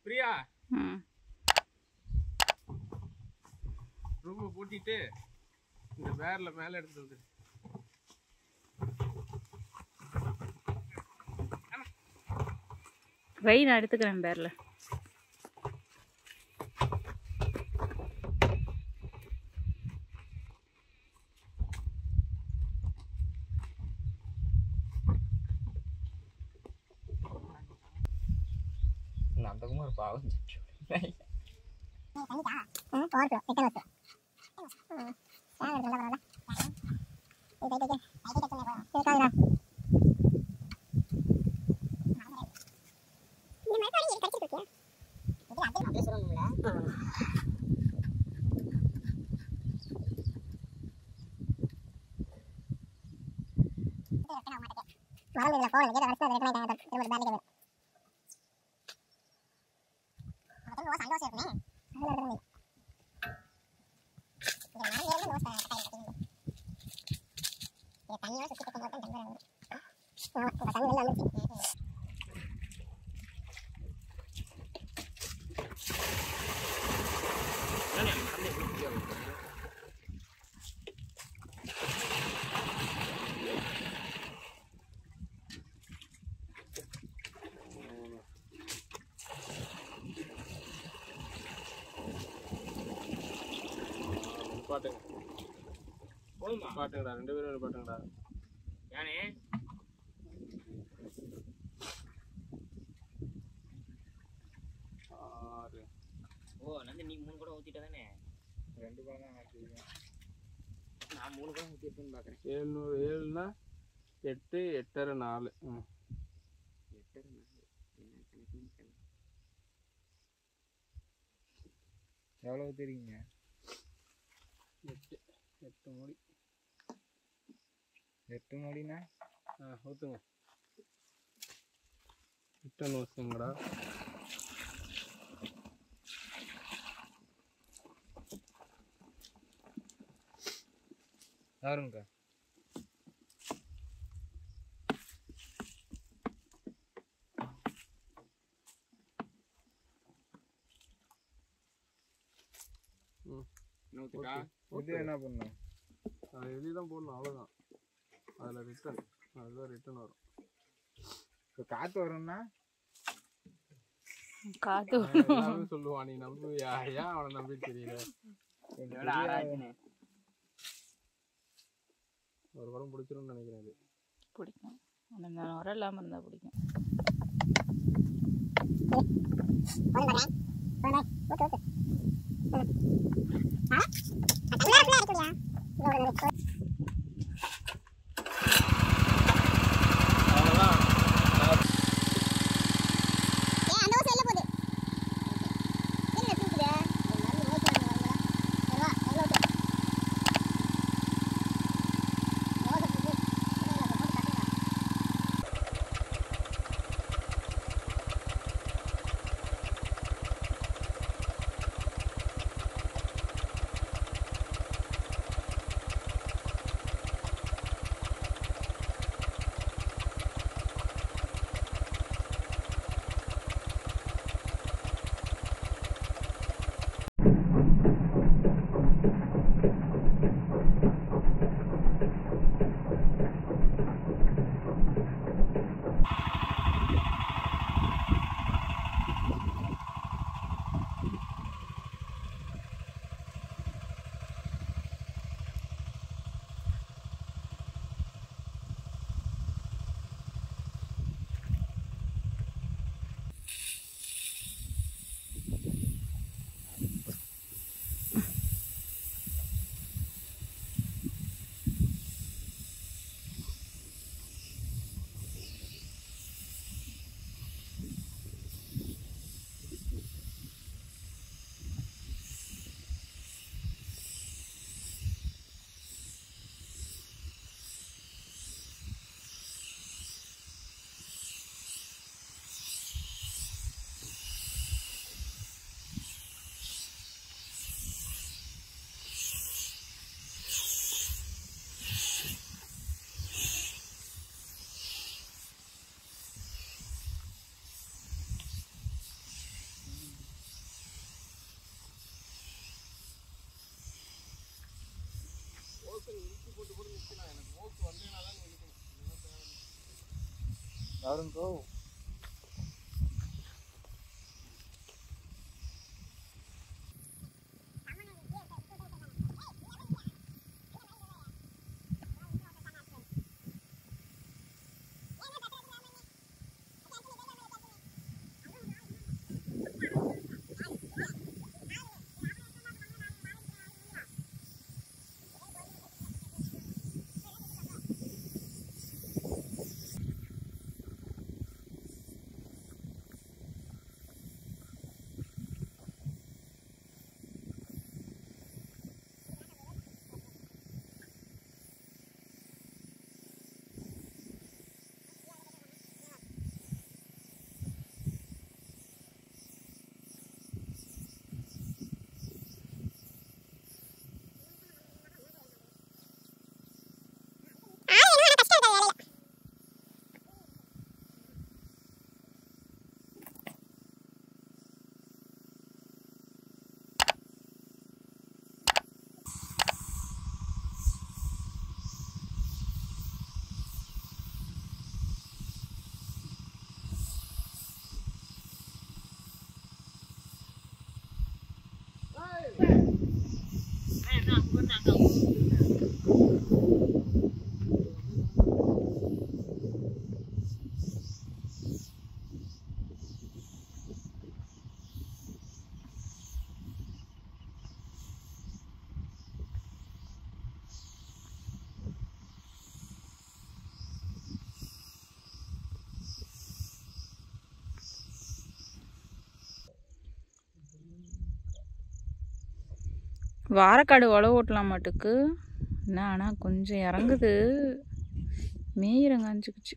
பிரியா ரூமை பூட்டிட்டு இந்த பேரில் மேலே எடுத்துட்டு வந்து வை, நான் எடுத்துக்கிறேன் பேரில். நந்தகுமார் ஒரு பாவம் பாட்டுங்க பாட்டுங்கடா, 2 பேரும் பாட்டுங்கடா. யானே ஓ நந்து நீ 3 கூட ஊத்திட்ட தானே? 2 கூட தான் ஊத்திட்டேன். நான் 3 கூட ஊத்திட்டேன்னு பார்க்கறேன். 700 7னா 8 8 4 8 எவ்வளோ ஊற்றிருக்கீங்க? 8 மூடி. 8 மூடினா ஊற்றுங்க. 8 ஊற்றுங்கடா. யாருங்கக்கா? இது என்ன பண்ணணும்? அது வெளியே தான் போடணும், அவ்வளோதான். அதில் ரிட்டன், அதுதான் ரிட்டன் வரும். இப்போ காற்று வரும்னா காற்று எல்லாமே சொல்லுவான். நீ நம்பு, ஏன் அவனை நம்பி தெரியல. ஒரு படம் பிடிச்சிரும்னு நினைக்கிறேன். இது பிடிக்கும், அந்த உரம் இல்லாமல் இருந்தால் பிடிக்கும். யாருங்கோ வாரக்காடு உழவு ஓட்டலாம் மாட்டுக்கு என்ன, ஆனால் கொஞ்சம் இறங்குது, மேயிறங்க அஞ்சுக்குச்சு.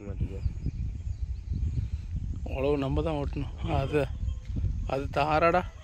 உழவு நம்ம தான் ஓட்டணும். அது தாராடா.